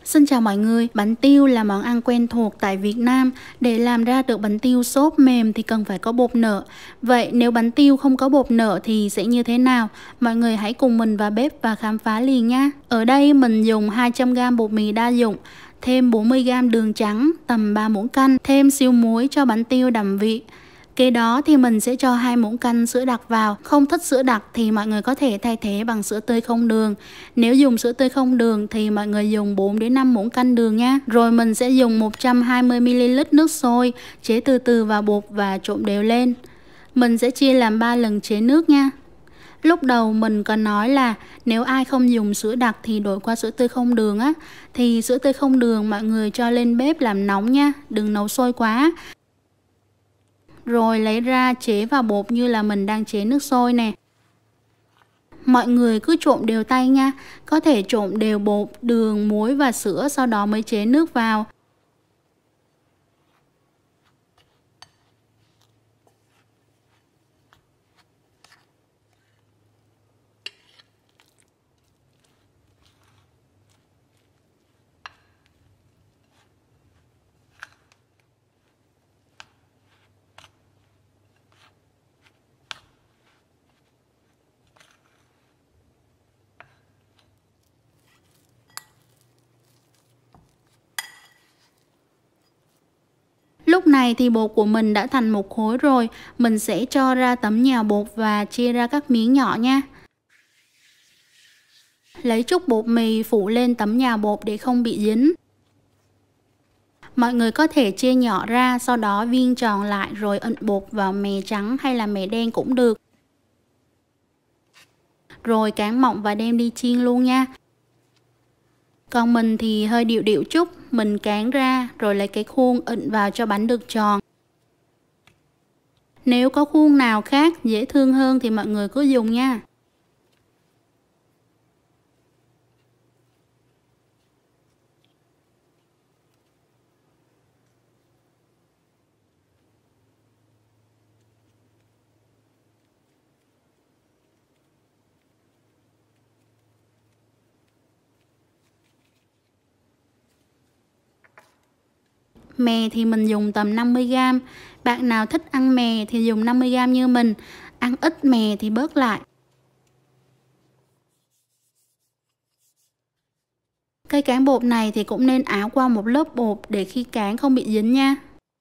Xin chào mọi người, bánh tiêu là món ăn quen thuộc tại Việt Nam. Để làm ra được bánh tiêu xốp mềm thì cần phải có bột nở. Vậy nếu bánh tiêu không có bột nở thì sẽ như thế nào? Mọi người hãy cùng mình vào bếp và khám phá liền nha. Ở đây mình dùng 200g bột mì đa dụng, thêm 40g đường trắng, tầm 3 muỗng canh, thêm xíu muối cho bánh tiêu đậm vị. Kế đó thì mình sẽ cho 2 muỗng canh sữa đặc vào. Không thích sữa đặc thì mọi người có thể thay thế bằng sữa tươi không đường. Nếu dùng sữa tươi không đường thì mọi người dùng 4 đến 5 muỗng canh đường nha. Rồi mình sẽ dùng 120ml nước sôi, chế từ từ vào bột và trộn đều lên. Mình sẽ chia làm 3 lần chế nước nha. Lúc đầu mình còn nói là nếu ai không dùng sữa đặc thì đổi qua sữa tươi không đường á. Thì sữa tươi không đường mọi người cho lên bếp làm nóng nha, đừng nấu sôi quá. Rồi lấy ra chế vào bột như là mình đang chế nước sôi nè. Mọi người cứ trộn đều tay nha. Có thể trộn đều bột, đường, muối và sữa, sau đó mới chế nước vào. Lúc này thì bột của mình đã thành một khối rồi. Mình sẽ cho ra tấm nhào bột và chia ra các miếng nhỏ nha. Lấy chút bột mì phủ lên tấm nhào bột để không bị dính. Mọi người có thể chia nhỏ ra, sau đó viên tròn lại rồi ẩn bột vào mè trắng hay là mè đen cũng được. Rồi cán mỏng và đem đi chiên luôn nha. Còn mình thì hơi điệu điệu chút, mình cán ra rồi lấy cái khuôn ẩn vào cho bánh được tròn. Nếu có khuôn nào khác dễ thương hơn thì mọi người cứ dùng nha. Mè thì mình dùng tầm 50g. Bạn nào thích ăn mè thì dùng 50g như mình. Ăn ít mè thì bớt lại. Cây cán bột này thì cũng nên áo qua một lớp bột để khi cán không bị dính nha.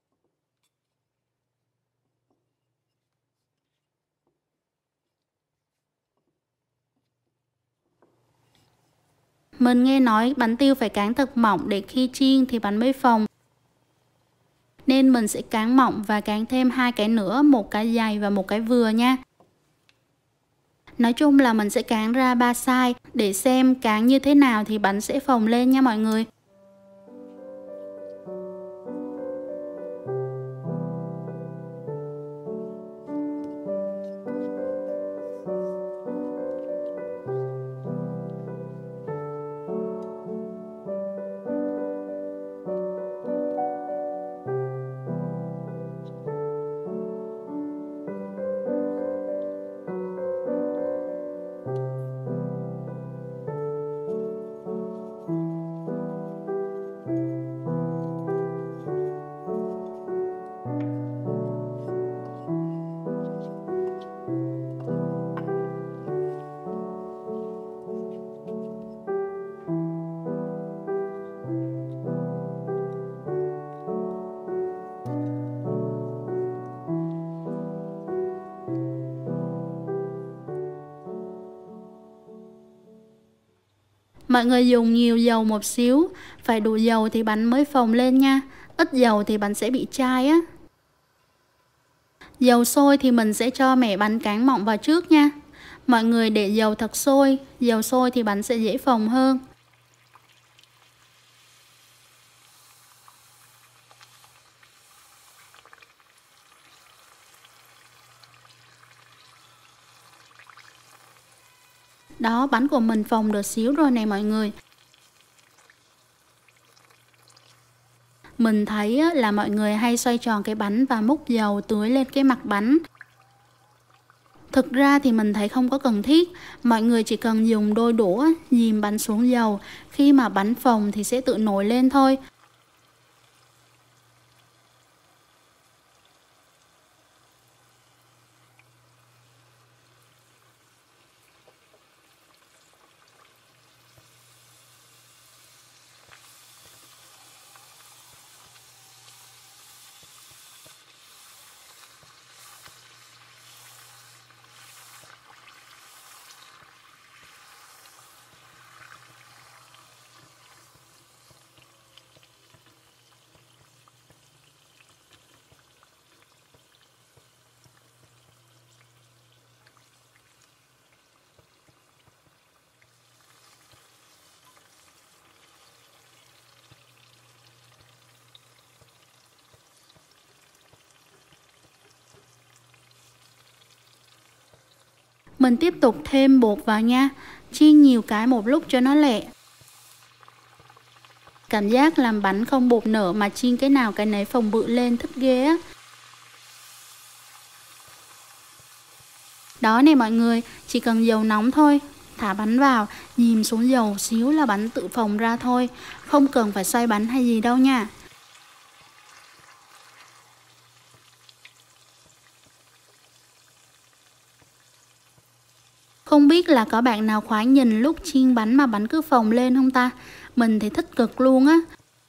Mình nghe nói bánh tiêu phải cán thật mỏng để khi chiên thì bánh mới phồng. Nên mình sẽ cán mỏng và cán thêm 2 cái nữa, một cái dày và một cái vừa nha. Nói chung là mình sẽ cán ra 3 size để xem cán như thế nào thì bánh sẽ phồng lên nha mọi người. Mọi người dùng nhiều dầu một xíu, phải đủ dầu thì bánh mới phồng lên nha. Ít dầu thì bánh sẽ bị chai á. Dầu sôi thì mình sẽ cho mẻ bánh cán mỏng vào trước nha. Mọi người để dầu thật sôi, dầu sôi thì bánh sẽ dễ phồng hơn. Đó, bánh của mình phồng được xíu rồi nè mọi người. Mình thấy là mọi người hay xoay tròn cái bánh và múc dầu tưới lên cái mặt bánh. Thực ra thì mình thấy không có cần thiết, mọi người chỉ cần dùng đôi đũa dìm bánh xuống dầu, khi mà bánh phồng thì sẽ tự nổi lên thôi. Mình tiếp tục thêm bột vào nha, chiên nhiều cái một lúc cho nó lẹ. Cảm giác làm bánh không bột nở mà chiên cái nào cái nấy phồng bự lên, thích ghê á. Đó nè mọi người, chỉ cần dầu nóng thôi, thả bánh vào, dìm xuống dầu xíu là bánh tự phồng ra thôi, không cần phải xoay bánh hay gì đâu nha. Không biết là có bạn nào khoái nhìn lúc chiên bánh mà bánh cứ phồng lên không ta? Mình thì thích cực luôn á.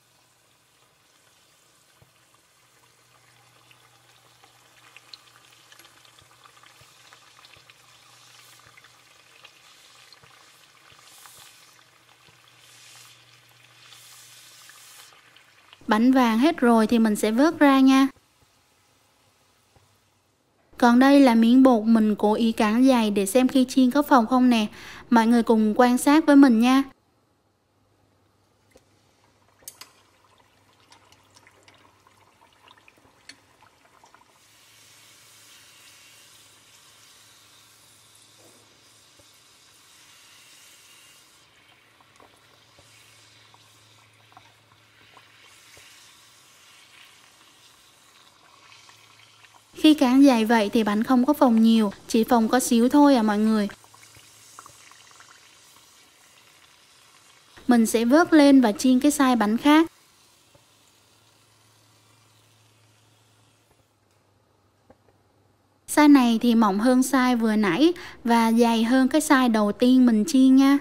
Bánh vàng hết rồi thì mình sẽ vớt ra nha. Còn đây là miếng bột mình cố ý cán dày để xem khi chiên có phồng không nè. Mọi người cùng quan sát với mình nha. Khi cán dày vậy thì bánh không có phồng nhiều, chỉ phồng có xíu thôi à mọi người. Mình sẽ vớt lên và chiên cái size bánh khác. Size này thì mỏng hơn size vừa nãy và dày hơn cái size đầu tiên mình chiên nha.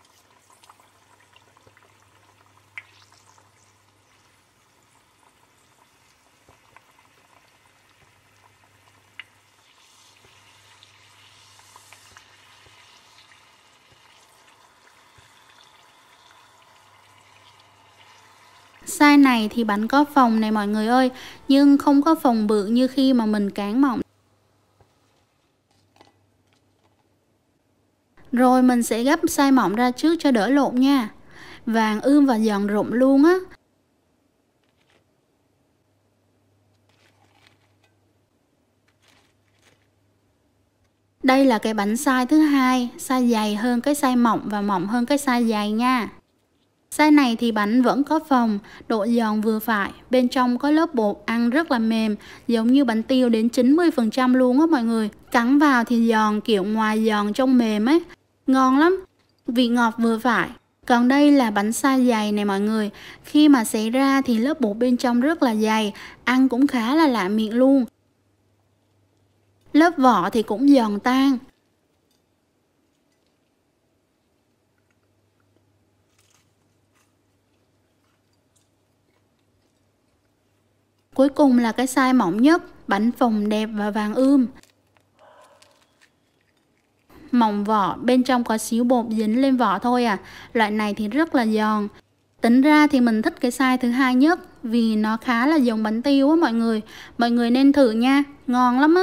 Size này thì bánh có phồng này mọi người ơi, nhưng không có phồng bự như khi mà mình cán mỏng. Rồi mình sẽ gấp size mỏng ra trước cho đỡ lộn nha. Vàng ươm và giòn rụm luôn á. Đây là cái bánh size thứ hai, size dày hơn cái size mỏng và mỏng hơn cái size dày nha. Size này thì bánh vẫn có phồng, độ giòn vừa phải, bên trong có lớp bột ăn rất là mềm, giống như bánh tiêu đến 90% luôn á mọi người. Cắn vào thì giòn, kiểu ngoài giòn trong mềm ấy, ngon lắm, vị ngọt vừa phải. Còn đây là bánh size dày này mọi người, khi mà xé ra thì lớp bột bên trong rất là dày, ăn cũng khá là lạ miệng luôn. Lớp vỏ thì cũng giòn tan. Cuối cùng là cái size mỏng nhất, bánh phồng đẹp và vàng ươm. Mỏng vỏ, bên trong có xíu bột dính lên vỏ thôi à. Loại này thì rất là giòn. Tính ra thì mình thích cái size thứ hai nhất vì nó khá là giống bánh tiêu á mọi người. Mọi người nên thử nha, ngon lắm á.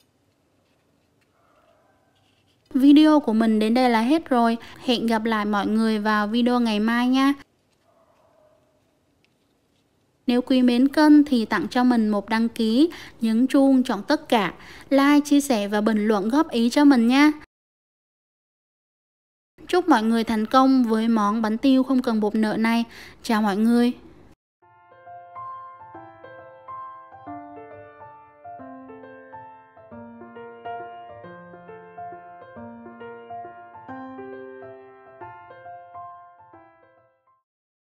Video của mình đến đây là hết rồi. Hẹn gặp lại mọi người vào video ngày mai nha. Nếu quý mến kênh thì tặng cho mình một đăng ký, nhấn chuông chọn tất cả, like, chia sẻ và bình luận góp ý cho mình nha. Chúc mọi người thành công với món bánh tiêu không cần bột nợ này. Chào mọi người.